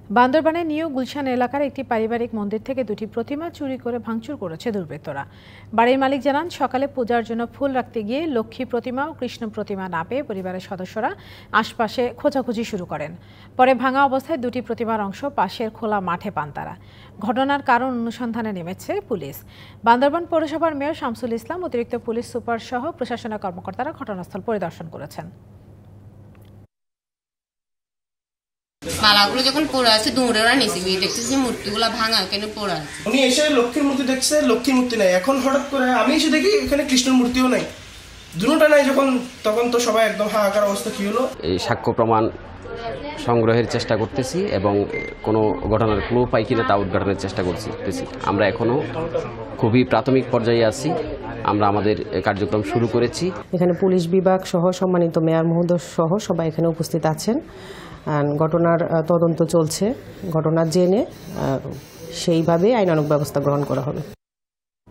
বান্দরবানের নিউ গুলশান এলাকার একটি পারিবারিক মন্দির থেকে দুটি প্রতিমা চুরি করে ভাঙচুর করেছে দুর্বৃত্তরা। বাড়ির মালিক জানান, সকালে পূজার জন্য ফুল রাখতে গিয়ে লক্ষ্মী প্রতিমা ও কৃষ্ণ প্রতিমা না পেয়ে পরিবারের সদস্যরা আশপাশে খোঁজাখুঁজি শুরু করেন। পরে ভাঙা অবস্থায় দুটি প্রতিমার অংশ পাশের খোলা মাঠে পান তারা। ঘটনার কারণ অনুসন্ধানে নেমেছে পুলিশ। বান্দরবান পৌরসভার মেয়র শামসুল ইসলাম, অতিরিক্ত পুলিশ সুপার সহ প্রশাসনের কর্মকর্তারা ঘটনাস্থল পরিদর্শন করেছেন। মালাগুলো যখন পড়ে আছে দৌড়ে ওরা নিচে গিয়ে দেখতেছি মূর্তিগুলো ভাঙা এখানে পড়ে আছে। উনি এসে লক্ষ্মীর মূর্তি দেখছে, লক্ষ্মীর মূর্তি নাই। এখন হঠাৎ করে আমি এসে দেখি এখানে কৃষ্ণের মূর্তিও নাই, দুটোটা নাই। তখন তো সবাই একদম হাহাকার অবস্থা। কি হলো? এই সাক্ষ্য প্রমাণ সংগ্রহের চেষ্টা করতেছি এবং কোনো ঘটনার ক্লু পাই কিনা তা উদ্ঘাটনের চেষ্টা করতেছি। আমরা এখনো খুবই প্রাথমিক পর্যায়ে আছি। আমরা আমাদের কার্যক্রম শুরু করেছি। এখানে পুলিশ বিভাগ সহ সম্মানিত মেয়র মহোদয় সহ সবাই এখানে উপস্থিত আছেন। ঘটনার তদন্ত চলছে। ঘটনা জেনে সেইভাবে আইনানুগ ব্যবস্থা গ্রহণ করা হবে।